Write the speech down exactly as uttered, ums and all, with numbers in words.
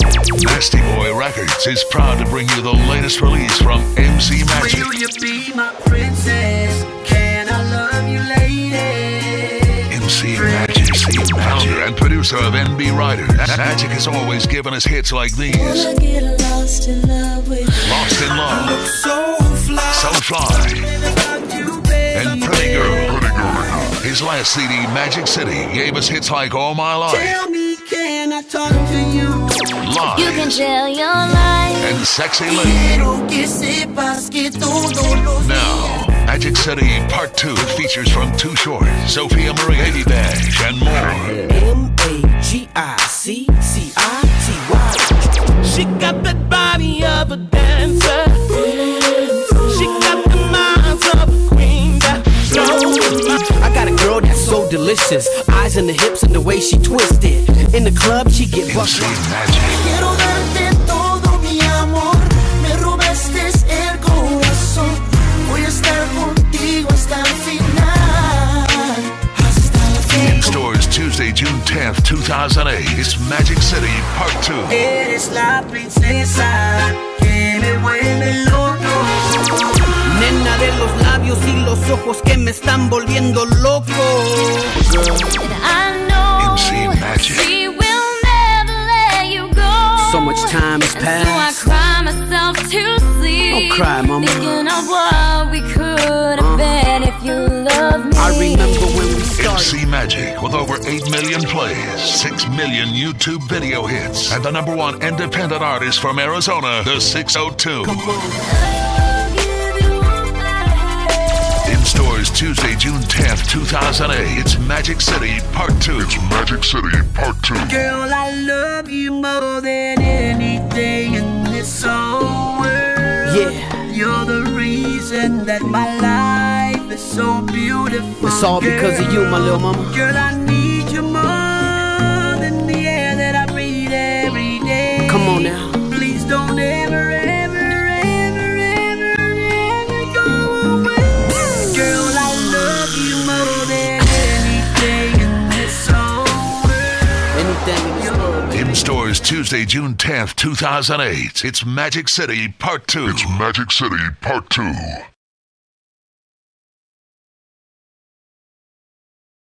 Nasty Boy Records is proud to bring you the latest release from M C Magic. Will you be my princess? Can I love you, lady? M C Magic, founder and producer of N B Riders. Magic has always given us hits like these. Wanna get lost in love with you. Lost in Love, So fly, So Fly, you, babe. and Pretty Girl. His last C D, Magic City, gave us hits like All My Life, Tell me, can I talk to you? You can Lies, tell your lies. and Sexy Lady. Quiero que sepas que todos los Now, Magic City Part two features from Too Short, Sophia Marie, Baby Bash, and more. M A G I C C I T Y. She got that body of a dancer. She got the minds of a queen. That I got a girl that's so delicious. Eyes in the hips and the way she twisted. In the club, she get M bucked. C Magic. Quiero darte todo mi amor. Me robaste el corazón. Voy a estar contigo hasta el final. Hasta el In fin. stores Tuesday, June tenth, two thousand eight. It's Magic City Part two. Eres la princesa que me vuelve loco. Nena de los labios y los ojos que me están volviendo loco. And I know M C Magic. she will never let you go. So much time has And so I passed. cry myself to sleep. Don't cry, mama. Thinking of what we could have been if you loved me. I remember when we M started. C Magic with over eight million plays, six million YouTube video hits, and the number one independent artist from Arizona, the six oh two. Come on. I'll give you all I have. In stores Tuesday, June tenth, two thousand eight. It's Magic City Part two. It's Magic City Part two. Girl, I love you more than anything in this whole world. Yeah. You're the reason that my life is so beautiful. It's all because of you, my little mama. Girl, I need you more than the air that I breathe every day. Come on now. Please don't ever, ever, ever, ever, ever go away. Girl, I love you more than anything in this whole world. Anything in this world, baby. In stores Tuesday, June tenth, two thousand eight. It's Magic City Part two. It's Magic City Part two.